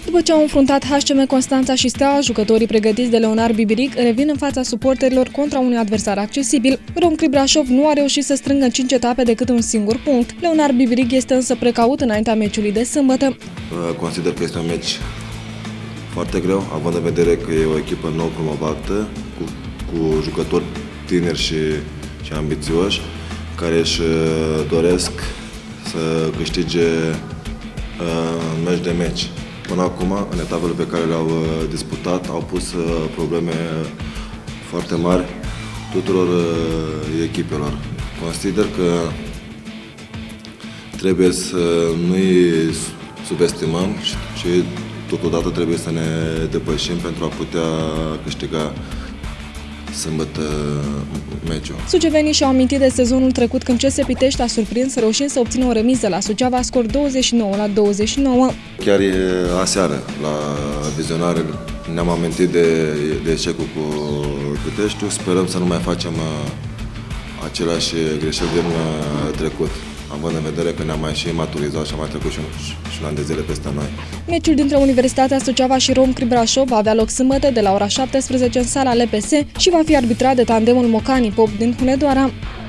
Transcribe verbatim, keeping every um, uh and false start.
După ce au înfruntat H C M Constanța și Steaua, jucătorii pregătiți de Leonard Bibiric revin în fața suporterilor contra unui adversar accesibil. Rom Crip Brașov nu a reușit să strângă în cinci etape decât un singur punct. Leonard Bibiric este însă precaut înaintea meciului de sâmbătă. Consider că este un meci foarte greu, având în vedere că e o echipă nou promovată, cu, cu jucători tineri și, și ambițioși, care își doresc să câștige uh, meci de meci. Până acum, în etapele pe care le-au uh, disputat, au pus uh, probleme foarte mari tuturor uh, echipelor. Consider că trebuie să nu-i subestimăm și, și totodată trebuie să ne depășim pentru a putea câștiga sâmbătă meciul. Sucevenii și-au amintit de sezonul trecut când C S Pitești a surprins reușind să obțină o remiză la Suceava, scor douăzeci și nouă la douăzeci și nouă. Chiar e aseară la vizionare ne-am amintit de, de eșecul cu Piteștiul. Sperăm să nu mai facem aceleași greșeli din trecut, având în vedere că ne-am mai și maturizat și am mai trecut și un, și un an de zile peste noi. Meciul dintre Universitatea Suceava și Rom Crip Brașov va avea loc sâmbătă de la ora șaptesprezece în sala L P S și va fi arbitrat de tandemul Mocani Pop din Hunedoara.